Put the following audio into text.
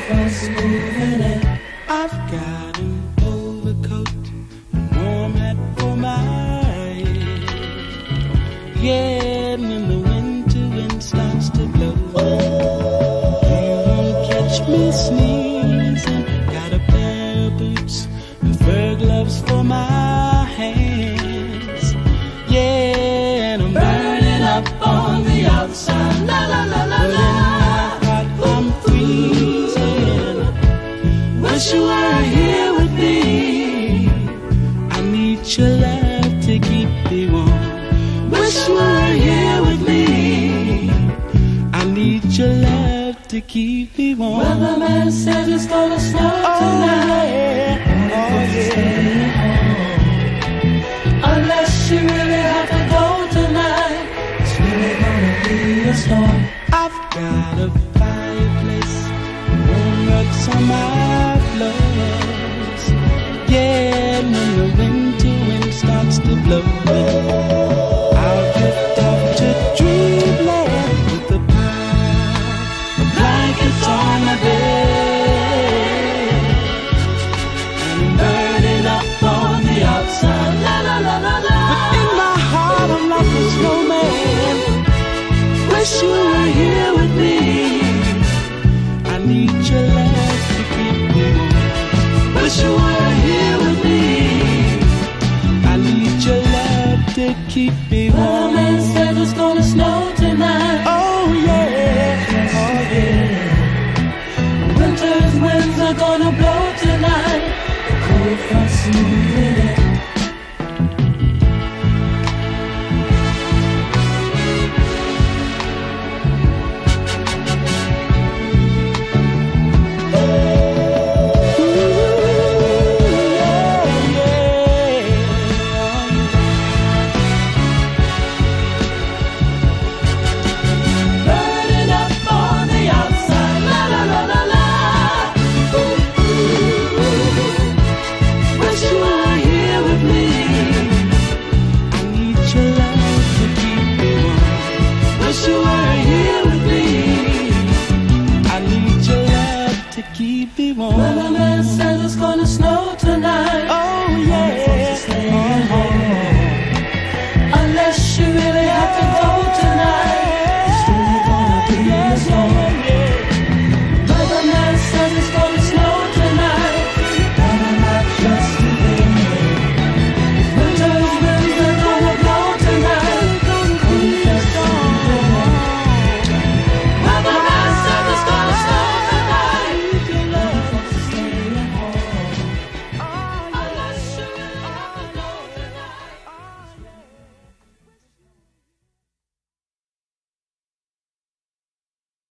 breakfast moving in. I've got an overcoat, a warm hat for my head. Yeah, and when the winter wind starts to blow, you won't catch me sneezing. Got a pair of boots and fur gloves for my hands. Yeah, and I'm burning up on the outside. La la la la la. I'm freezing. Wish you were here with me. I need your love to keep me warm. Wish you were here with me. I need your love to keep me warm. Weatherman says it's gonna snow tonight. Stay home. Unless you really have to go tonight, it's really gonna be a storm. I've got a fireplace, warm rugs on my